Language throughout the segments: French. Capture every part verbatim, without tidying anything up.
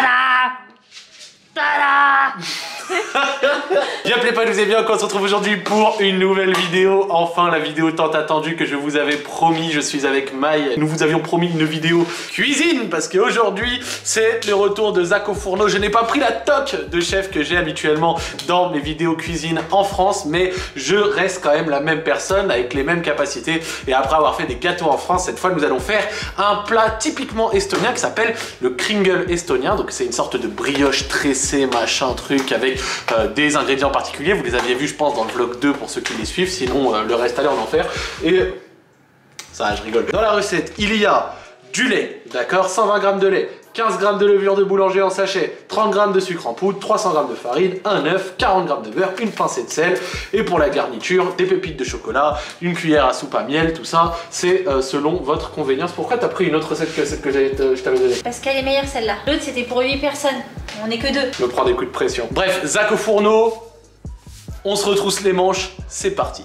Tada! Tada! Bien plaît pas, nous allez bien, on se retrouve aujourd'hui pour une nouvelle vidéo. Enfin la vidéo tant attendue que je vous avais promis. Je suis avec Maï. Nous vous avions promis une vidéo cuisine parce qu'aujourd'hui c'est le retour de Zach au fourneau. Je n'ai pas pris la toque de chef que j'ai habituellement dans mes vidéos cuisine en France, mais je reste quand même la même personne avec les mêmes capacités. Et après avoir fait des gâteaux en France, cette fois nous allons faire un plat typiquement estonien qui s'appelle le kringle estonien. Donc c'est une sorte de brioche tressée machin truc avec euh, des ingrédients particuliers. Vous les aviez vus je pense dans le vlog deux pour ceux qui les suivent, sinon euh, le reste allez en enfer. Et ça je rigole. Dans la recette il y a du lait, d'accord, cent vingt grammes de lait, quinze grammes de levure de boulanger en sachet, trente grammes de sucre en poudre, trois cents grammes de farine, un œuf, quarante grammes de beurre, une pincée de sel. Et pour la garniture, des pépites de chocolat, une cuillère à soupe à miel, tout ça, c'est euh, selon votre convenience. Pourquoi t'as pris une autre recette que celle que je t'avais donnée? Parce qu'elle est meilleure celle-là. L'autre c'était pour huit personnes. On est que deux. Je me prends des coups de pression. Bref, Zach au fourneau, on se retrousse les manches, c'est parti.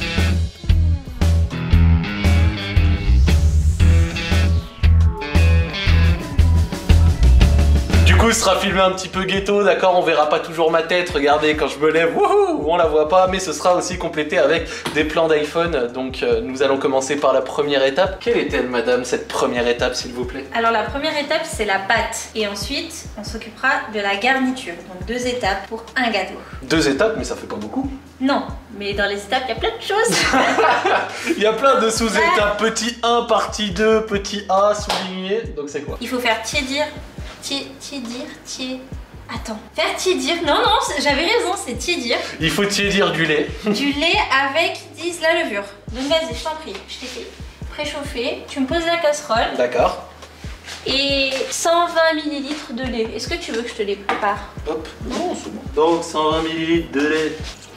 Du coup, ce sera filmé un petit peu ghetto, d'accord, on verra pas toujours ma tête, regardez quand je me lève, wouhou, on la voit pas, mais ce sera aussi complété avec des plans d'iPhone. Donc euh, nous allons commencer par la première étape. Quelle est-elle madame, cette première étape s'il vous plaît? Alors la première étape c'est la pâte et ensuite on s'occupera de la garniture. Donc deux étapes pour un gâteau. Deux étapes, mais ça fait pas beaucoup. Non, mais dans les étapes il y a plein de choses. Il y a plein de sous-étapes, petit un, partie deux, petit A souligné, donc c'est quoi? Il faut faire tiédir. Tiédir, tié... Attends. Faire tiédir. Non, non, j'avais raison, c'est tiédir. Il faut tiédir du lait. Du lait avec, disent, la levure. Donc vas-y, je t'en prie, je t'ai fait préchauffer. Tu me poses la casserole. D'accord. Et cent vingt millilitres de lait. Est-ce que tu veux que je te les prépare? Hop. Non, c'est bon. Donc cent vingt millilitres de lait.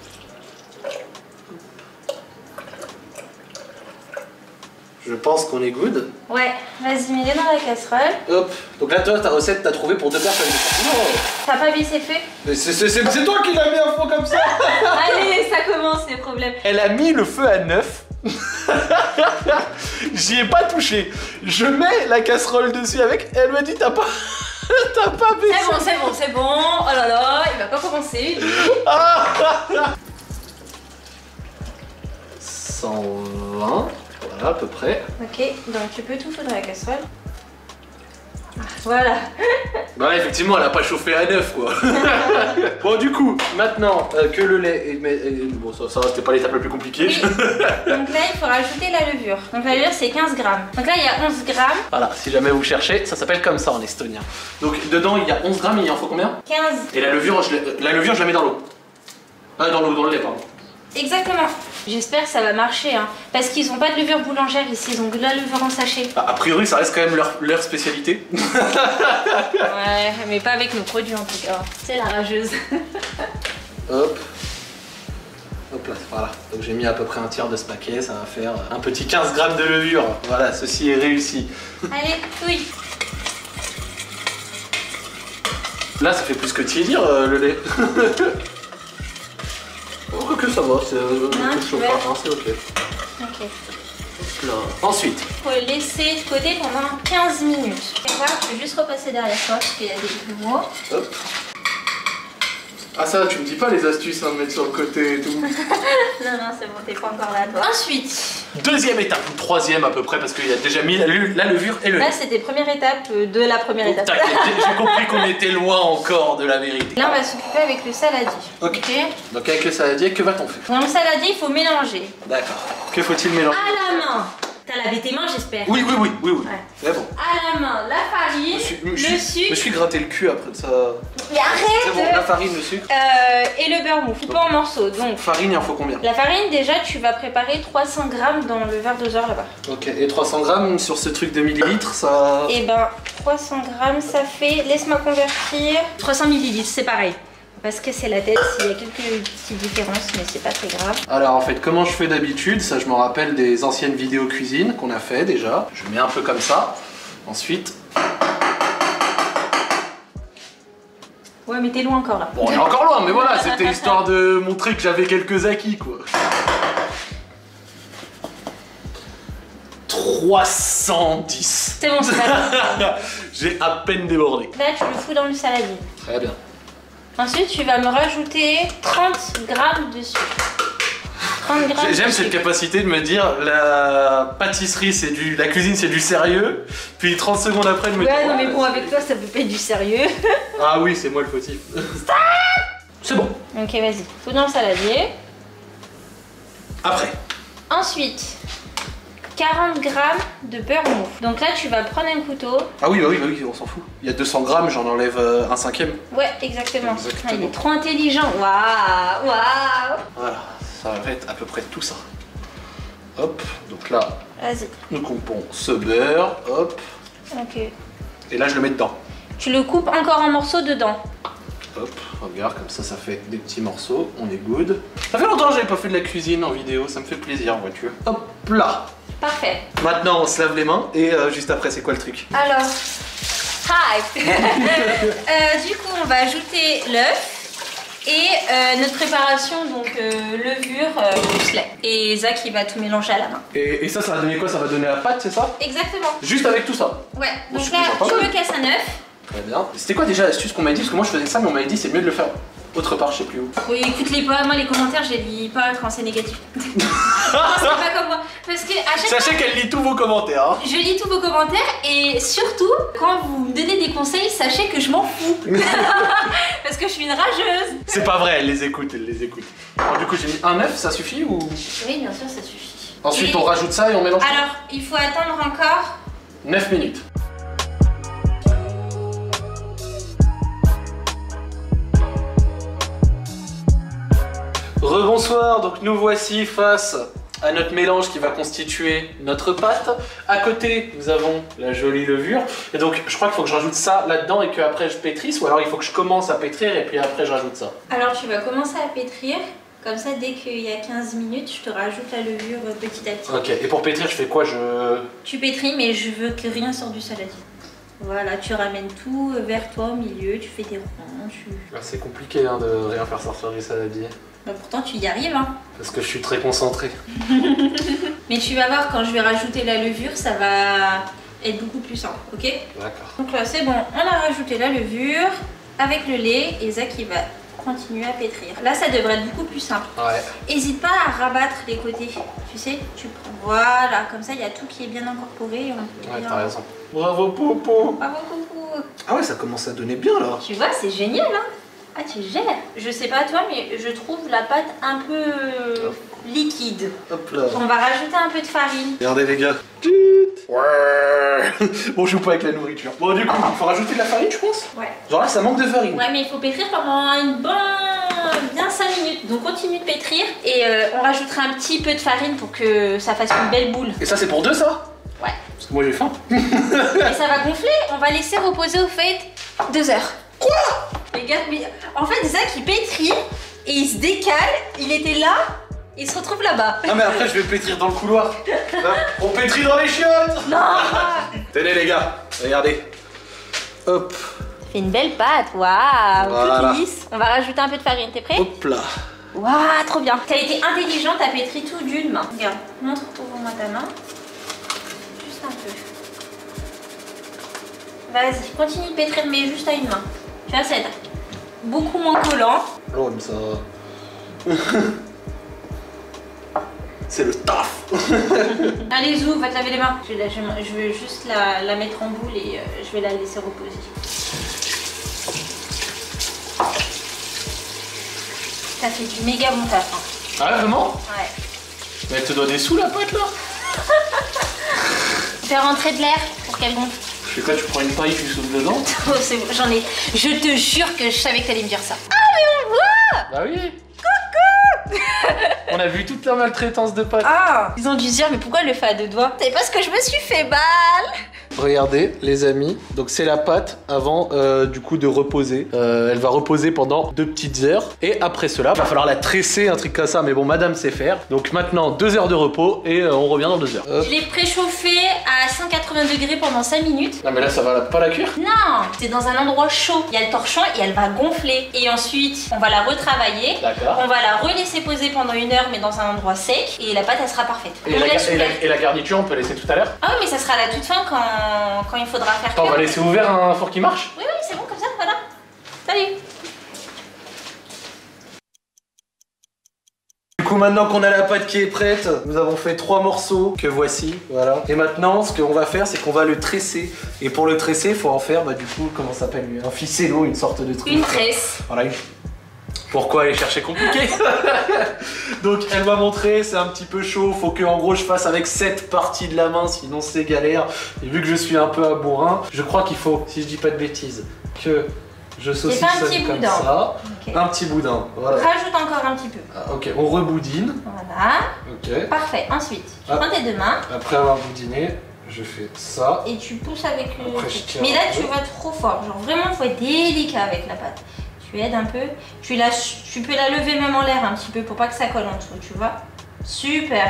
Je pense qu'on est good. Ouais, vas-y, mets-les dans la casserole. Hop. Donc là, toi, ta recette, t'as trouvé pour deux personnes. Non. T'as pas baissé le feu? Mais c'est toi qui l'as mis à fond comme ça. Allez, ça commence les problèmes. Elle a mis le feu à neuf. J'y ai pas touché. Je mets la casserole dessus avec. Elle me dit, t'as pas... t'as pas baissé. C'est bon, c'est bon, c'est bon. Oh là là, il va pas commencer. cent vingt. Voilà, à peu près. Ok, donc tu peux tout foutre dans la casserole. Ah, voilà. Bah effectivement, elle a pas chauffé à neuf quoi. Bon du coup, maintenant euh, que le lait est... Mais, euh, bon ça, ça c'était pas l'étape la plus compliquée. Oui. Donc là il faut rajouter la levure. Donc la levure c'est quinze grammes. Donc là il y a onze grammes. Voilà, si jamais vous cherchez, ça s'appelle comme ça en estonien. Donc dedans il y a onze grammes et il en faut combien? quinze. Et la levure, je, la levure je la mets dans l'eau. Ah dans l'eau, dans le lait pardon. Exactement. J'espère que ça va marcher, hein. Parce qu'ils ont pas de levure boulangère ici, ils ont que de la levure en sachet. Bah, a priori, ça reste quand même leur, leur spécialité. Ouais, mais pas avec nos produits en tout cas. C'est la rageuse. Hop. Hop là, voilà. Donc j'ai mis à peu près un tiers de ce paquet, ça va faire un petit quinze grammes de levure. Voilà, ceci est réussi. Allez, touille. Là, ça fait plus que tiédir euh, le lait. Oh, que ça va, c'est euh, c'est ok. Ok. Là. Ensuite. Faut le laisser de côté pendant quinze minutes. Tu vas voir, je vais juste repasser derrière toi parce qu'il y a des grumeaux. Hop. Ah ça, tu me dis pas les astuces hein, de mettre sur le côté et tout. Non, non, c'est bon, t'es pas encore là toi. Ensuite. Deuxième étape, ou troisième à peu près, parce qu'il a déjà mis la, la levure et le lait. Là, c'était première étape de la première étape. J'ai compris qu'on était loin encore de la vérité. Là, on va s'occuper avec le saladier. Ok. Okay. Donc avec le saladier, que va-t-on faire? Dans le saladier, il faut mélanger. D'accord. Que faut-il mélanger? À la main. T'as lavé tes mains, j'espère. Oui, oui, oui, oui, oui. Ouais. C'est bon. À la main, la farine, me suis, me le suis, sucre. Je me suis gratté le cul après de ça. Mais arrête. C'est bon, la farine, le sucre. Euh, et le beurre mou, coupé en morceaux. Donc, farine, il en faut combien? La farine, déjà, tu vas préparer trois cents grammes dans le verre doseur là-bas. Ok, et trois cents grammes sur ce truc de millilitres, ça... Et ben, trois cents grammes, ça fait... Laisse-moi convertir. trois cents millilitres, c'est pareil. Parce que c'est la tête, il y a quelques petites différences, mais c'est pas très grave. Alors en fait, comment je fais d'habitude? Ça, je me rappelle des anciennes vidéos cuisine qu'on a fait déjà. Je mets un peu comme ça. Ensuite... Ouais, mais t'es loin encore là. Bon, on est encore loin, mais voilà, c'était histoire de montrer que j'avais quelques acquis, quoi. trois cent dix. C'est bon, c'est pas grave. J'ai à peine débordé. Là, tu le fous dans le saladier. Très bien. Ensuite, tu vas me rajouter trente grammes de sucre. trente grammes. J'aime cette capacité de me dire la pâtisserie c'est du, la cuisine c'est du sérieux, puis trente secondes après de me ouais, dire. Ouais, non, mais bon, avec toi, ça peut pas être du sérieux. Ah oui, c'est moi le fautif. C'est bon. Ok, vas-y, tout dans le saladier. Après. Ensuite, quarante grammes de beurre mou. Donc là, tu vas prendre un couteau. Ah oui, bah oui, bah oui, on s'en fout. Il y a deux cents grammes, j'en enlève euh, un cinquième. Ouais, exactement. Exactement. Ah, il est trop intelligent. Waouh, waouh. Voilà, ça va être à peu près tout ça. Hop, donc là, Vas-y. nous coupons ce beurre, hop. Ok. Et là, je le mets dedans. Tu le coupes encore en morceaux dedans. Hop, regarde, comme ça, ça fait des petits morceaux, on est good. Ça fait longtemps que j'avais pas fait de la cuisine en vidéo, ça me fait plaisir, vois-tu. Hop là. Parfait. Maintenant, on se lave les mains, et euh, juste après, c'est quoi le truc? Alors, hi. euh, Du coup, on va ajouter l'œuf et euh, notre préparation, donc euh, levure euh, plus lait. Et Zach, il va tout mélanger à la main. Et, et ça, ça va donner quoi? Ça va donner la pâte, c'est ça? Exactement. Juste avec tout ça? Ouais, Bon, donc c'est là, déjà pas tu mal. me casses un œuf. Très bien. C'était quoi déjà l'astuce qu'on m'a dit? Parce que moi, je faisais ça, mais on m'avait dit c'est mieux de le faire autre part, je sais plus où. Oui, écoute-les pas, moi les commentaires, je les lis pas quand c'est négatif. Non, c'est pas comme moi. Parce que à chaque Sachez fois, qu'elle lit tous vos commentaires. Hein. je lis tous vos commentaires et surtout, quand vous me donnez des conseils, sachez que je m'en fous. Parce que je suis une rageuse. C'est pas vrai, elle les écoute, elle les écoute. Alors, du coup, j'ai mis un œuf, ça suffit ou? Oui, bien sûr, ça suffit. Ensuite, Et- on rajoute ça et on mélange. Alors, il faut attendre encore. neuf minutes. Rebonsoir, donc nous voici face à notre mélange qui va constituer notre pâte. À côté, nous avons la jolie levure. Et donc, je crois qu'il faut que je rajoute ça là-dedans et qu'après je pétrisse, ou alors il faut que je commence à pétrir et puis après je rajoute ça. Alors, tu vas commencer à pétrir. Comme ça, dès qu'il y a quinze minutes, je te rajoute la levure petit à petit. Ok, et pour pétrir, je fais quoi? Je... Tu pétris, mais je veux que rien sorte du saladier. Voilà, tu ramènes tout vers toi au milieu, tu fais des ronds. Tu... Ah, c'est compliqué hein, de rien faire sortir du saladier. Bah, pourtant, tu y arrives, hein. Parce que je suis très concentré. Mais tu vas voir, quand je vais rajouter la levure, ça va être beaucoup plus simple, ok? D'accord. Donc là, c'est bon, on a rajouté la levure avec le lait et Zach, il va continuer à pétrir. Là, ça devrait être beaucoup plus simple. Ouais. N'hésite pas à rabattre les côtés, tu sais, tu prends, voilà, comme ça, il y a tout qui est bien incorporé. On peut Ouais, bien- t'as raison. Bravo, Popo. Bravo, coucou. Ah ouais, ça commence à donner bien là. Tu vois, c'est génial, hein. Ah, tu gères. Je sais pas toi, mais je trouve la pâte un peu euh, liquide. Hop là. On va rajouter un peu de farine. Regardez les gars. Ouais. Bon, je joue pas avec la nourriture. Bon, du coup, il faut rajouter de la farine, je pense. Ouais. Genre là, ça manque de farine. Ouais, mais il faut pétrir pendant une bonne... bien cinq minutes. Donc continue de pétrir et euh, on rajoutera un petit peu de farine pour que ça fasse une belle boule. Et ça, c'est pour deux, ça? Ouais. Parce que moi, j'ai faim. Et ça va gonfler. On va laisser reposer au fait deux heures. Quoi? Les gars, mais en fait, Zach, il pétrit et il se décale. Il était là, il se retrouve là-bas. Ah, mais après, je vais pétrir dans le couloir. Là, on pétrit dans les chiottes. Non. Tenez, les gars, regardez. Hop. Ça fait une belle pâte. Waouh, Voilà. toute lisse. On va rajouter un peu de farine. T'es prêt? Hop là. Waouh, trop bien. T'as été intelligent, t'as pétri tout d'une main. Regarde, montre pour moi ta main. Juste un peu. Vas-y, continue de pétrir, mais juste à une main. Tu vois, ça va être beaucoup moins collant. Oh, comme ça. C'est le taf. Allez, Zou, va te laver les mains. Je vais, la- je vais- je vais juste la, la mettre en boule et euh, je vais la laisser reposer. Ça fait du méga bon taf. Hein. Ah, vraiment? Ouais. Mais elle te doit des sous, la pâte, là? Fais rentrer de l'air pour qu'elle gonfle. Je sais quoi, tu prends une paille, tu souffles dedans? Oh, c'est bon, j'en ai. Je te jure que je savais que t'allais me dire ça. Ah, mais on le voit! Bah oui. Coucou. On a vu toute la maltraitance de pâte. Ah! Ils ont dû se dire, mais pourquoi elle le fait à deux doigts? C'est parce que je me suis fait mal! Regardez les amis, donc c'est la pâte avant euh, du coup de reposer. Euh, elle va reposer pendant deux petites heures et après cela, va falloir la tresser, un truc comme ça, mais bon madame sait faire. Donc maintenant deux heures de repos et euh, on revient dans deux heures. Hop. Je l'ai préchauffé à cent quatre-vingts degrés pendant cinq minutes. Non mais là ça va pas la cuire? Non, c'est dans un endroit chaud. Il y a le torchon et elle va gonfler. Et ensuite, on va la retravailler. D'accord. On va la relaisser poser pendant une heure mais dans un endroit sec et la pâte elle sera parfaite. Et, la, et, la, et la garniture on peut laisser tout à l'heure? Ah oui mais ça sera à la toute fin quand, quand il faudra faire. Attends, on va laisser ouvert un four qui marche? Oui oui c'est bon comme ça, voilà. Salut. Du coup maintenant qu'on a la pâte qui est prête, nous avons fait trois morceaux que voici, voilà. Et maintenant ce qu'on va faire c'est qu'on va le tresser. Et pour le tresser il faut en faire bah du coup comment ça s'appelle un ficello, une sorte de truc. Une tresse. Voilà. Une... Pourquoi aller chercher compliqué? Donc elle m'a montré, c'est un petit peu chaud, faut que en gros je fasse avec cette partie de la main, sinon c'est galère. Et vu que je suis un peu à bourrin, je crois qu'il faut, si je dis pas de bêtises, que je saucissonne comme boudin. Ça. Okay. Un petit boudin, voilà. Rajoute encore un petit peu. Ah, ok, on reboudine. Voilà. Ok. Parfait, ensuite, tu ah. prends tes deux mains. Après avoir boudiné, je fais ça. Et tu pousses avec le... Après, je tiens mais là un tu peu. vas trop fort, genre vraiment faut être délicat avec la pâte. Tu aides un peu, tu, la, tu peux la lever même en l'air un petit peu pour pas que ça colle en dessous, tu vois. Super.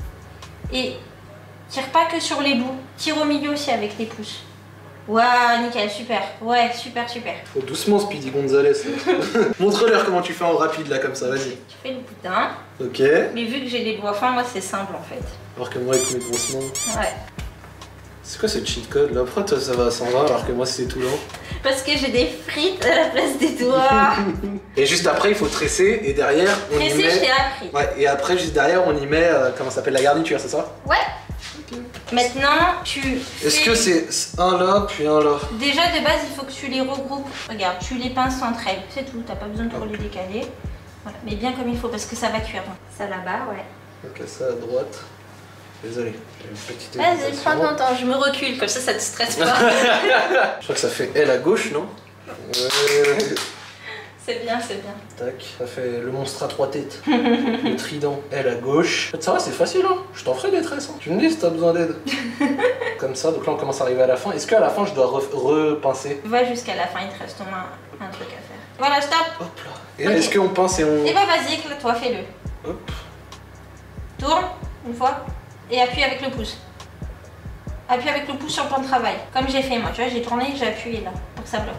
Et tire pas que sur les bouts, tire au milieu aussi avec les pouces. Waouh, nickel, super. Ouais, super, super. Faut doucement Speedy Gonzalez. Montre-leur comment tu fais en rapide là comme ça, vas-y. Tu fais le boudin. Ok. Mais vu que j'ai les doigts fins, moi c'est simple en fait. Alors que moi avec mes grosses mains. Ouais. C'est quoi ce cheat code là? Pourquoi toi ça va s'en va alors que moi c'est tout lent? Parce que j'ai des frites à la place des doigts. Et juste après il faut tresser et derrière on tresser, y met... je t'ai appris. Ouais, et après juste derrière on y met, euh, comment ça s'appelle, la garniture, c'est ça? Ouais. Okay. Maintenant tu... Est-ce que c'est un là puis un là? Déjà de base il faut que tu les regroupes. Regarde, tu les pinces entre elles, c'est tout, t'as pas besoin de trop les décaler. Voilà. Mais bien comme il faut parce que ça va cuire. Ça là-bas, ouais. Ok, ça à droite. Désolé, j'ai une petite... Vas-y, prends ton temps, je me recule, comme ça, ça te stresse pas. Je crois que ça fait L à gauche, non? Ouais. C'est bien, c'est bien. Tac, ça fait le monstre à trois têtes. Le trident, L à gauche. Ça va, c'est facile, hein. Je t'en ferai des tresses, hein. Tu me dis si t'as besoin d'aide. Comme ça, donc là on commence à arriver à la fin. Est-ce qu'à la fin je dois repincer? Va jusqu'à la fin, il te reste au moins un truc à faire. Voilà, stop. Hop là. Et okay. Est-ce qu'on pince et on... Et bah vas-y, éclate-toi, fais-le. Hop. Tourne, une fois. Et appuie avec le pouce. Appuie avec le pouce sur le plan de travail. Comme j'ai fait moi, tu vois, j'ai tourné et j'ai appuyé là, pour que ça bloque.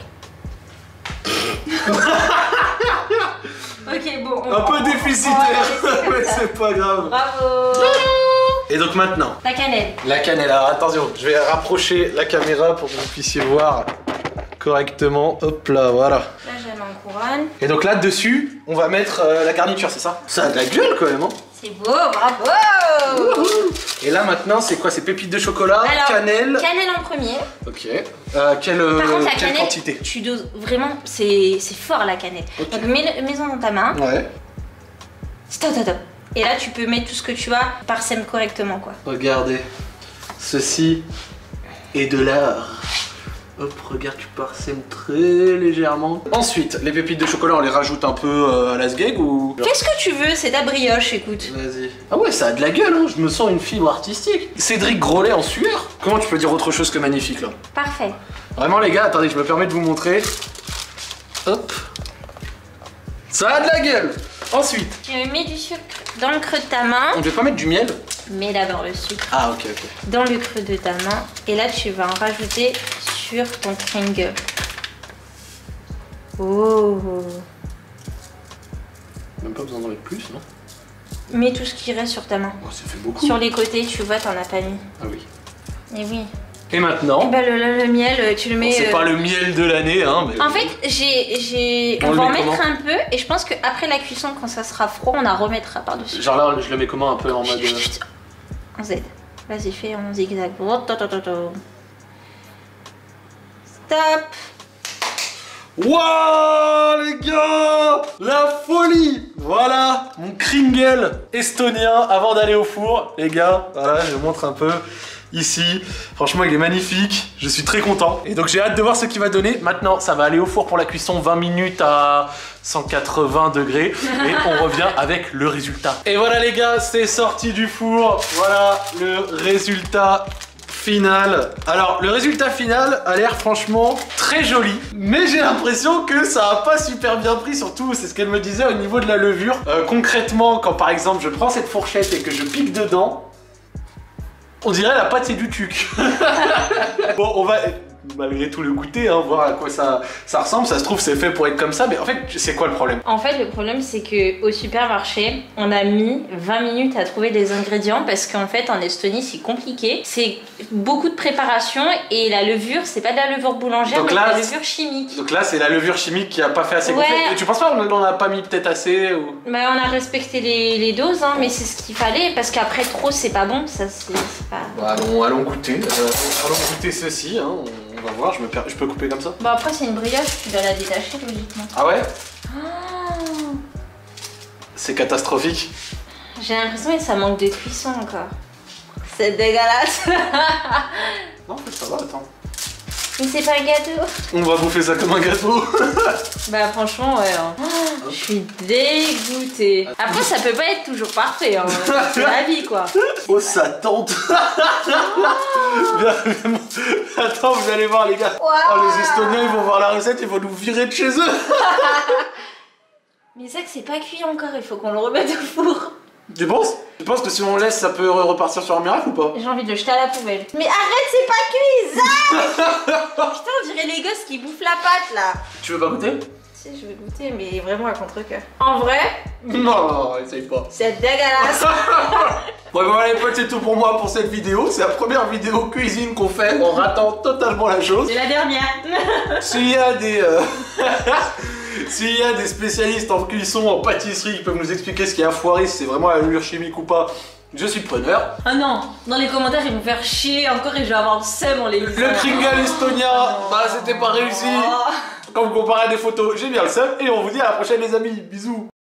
Ok, bon. On, un peu déficitaire, mais c'est pas grave. Bravo. Et donc maintenant, la cannelle. La cannelle, alors attention, je vais rapprocher la caméra pour que vous puissiez voir correctement. Hop là, voilà. Là, j'ai en couronne. Et donc là-dessus, on va mettre euh, la garniture, c'est ça? Ça a de la gueule quand même, hein? C'est beau, bravo. Wouhou. Et là maintenant, c'est quoi? C'est pépites de chocolat, alors, cannelle. Cannelle en premier. Ok. Euh, quelle, Par contre, la quelle cannelle, quantité? tu doses vraiment, c'est fort la cannelle. Okay. Donc mets, mets-en dans ta main. Ouais. Stop, stop, stop. Et là, tu peux mettre tout ce que tu as, parsème correctement, quoi. Regardez, ceci est de l'art. Hop, regarde, tu parsèmes très légèrement. Ensuite, les pépites de chocolat, on les rajoute un peu euh, à la sgeg ou... Qu'est-ce que tu veux? C'est ta brioche, écoute. Vas-y. Ah ouais, ça a de la gueule, hein. Je me sens une fibre artistique. Cédric Grolet en sueur. Comment tu peux dire autre chose que magnifique, là? Parfait. Vraiment, les gars, attendez, je me permets de vous montrer. Hop. Ça a de la gueule. Ensuite, tu mets du sucre dans le creux de ta main. On ne devait pas mettre du miel? Mets-la dans le sucre. Ah ok ok. Dans le creux de ta main. Et là tu vas en rajouter sur ton Kringle. Oh. Même pas besoin d'en mettre plus, non? Mets tout ce qui reste sur ta main. Oh, ça fait beaucoup. Sur les côtés, tu vois, t'en as pas mis. Ah oui. Et oui. Et maintenant? Et bah le, le, le miel, tu le mets... Bon, c'est euh... pas le miel de l'année, hein. Mais... En fait, j'ai... On, on va en mettre un peu, et je pense qu'après la cuisson, quand ça sera froid, on en remettra par-dessus. Genre là, je le mets comment, un peu en mode... En Z. Vas-y, fais en zigzag. Stop. Wouah les gars, la folie. Voilà mon Kringle estonien avant d'aller au four. Les gars, voilà, je vous montre un peu ici. Franchement, il est magnifique. Je suis très content. Et donc, j'ai hâte de voir ce qu'il va donner. Maintenant, ça va aller au four pour la cuisson, vingt minutes à cent quatre-vingts degrés. Et on revient avec le résultat. Et voilà les gars, c'est sorti du four. Voilà le résultat final. Alors, le résultat final a l'air franchement très joli. Mais j'ai l'impression que ça a pas super bien pris, surtout, c'est ce qu'elle me disait au niveau de la levure. Euh, concrètement, quand par exemple je prends cette fourchette et que je pique dedans, on dirait la pâte c'est du tuc. Bon, on va malgré tout le goûter, hein, voir à quoi ça, ça ressemble. Ça se trouve c'est fait pour être comme ça, mais en fait c'est quoi le problème? En fait le problème c'est que au supermarché on a mis vingt minutes à trouver des ingrédients parce qu'en fait en Estonie c'est compliqué. C'est beaucoup de préparation et la levure c'est pas de la levure boulangère donc mais là, de la levure chimique. Donc là c'est la levure chimique qui a pas fait assez ouais. gonfler. Et tu penses pas qu'on en a pas mis peut-être assez ou... Bah on a respecté les, les doses hein, mais c'est ce qu'il fallait parce qu'après trop c'est pas bon. Ça c'est pas... Bah, allons, allons goûter. Euh, allons goûter ceci. Hein. On va voir, je, me per... je peux couper comme ça. Bah après c'est une brioche, tu dois la détacher logiquement. Ah ouais? Oh. C'est catastrophique. J'ai l'impression que ça manque de cuisson encore. C'est dégueulasse. Non en fait ça va, attends. Mais c'est pas un gâteau. On va bouffer ça comme un gâteau. Bah franchement ouais. Hein. Oh, je suis dégoûtée. Après ça peut pas être toujours parfait, hein. C'est la vie quoi. Oh ça tente. Bien, bien. Attends vous allez voir les gars. Wow. Oh, les Estoniens ils vont voir la recette, ils vont nous virer de chez eux. Mais ça que c'est pas cuit encore, il faut qu'on le remette au four. Tu penses? Tu penses que si on laisse ça peut repartir sur un miracle ou pas? J'ai envie de le jeter à la poubelle. Mais arrête, c'est pas cuit, Zach. Putain, on dirait les gosses qui bouffent la pâte là. Tu veux pas goûter? Si, je vais goûter, mais vraiment à contre-cœur. En vrai? Non, non, essaye pas. C'est dégueulasse. Bon, bon allez potes, c'est tout pour moi pour cette vidéo. C'est la première vidéo cuisine qu'on fait en ratant totalement la chose. C'est la dernière. S'il y a des... Euh... S'il y a des spécialistes en cuisson, en pâtisserie qui peuvent nous expliquer ce qui a foiré, si c'est vraiment la levure chimique ou pas, je suis preneur. Ah non, dans les commentaires ils vont faire chier encore et je vais avoir le seum en les lisant. Le Kringle estonien, oh, bah c'était pas réussi. Oh. Quand vous comparez à des photos, j'ai bien le seum et on vous dit à la prochaine les amis, bisous.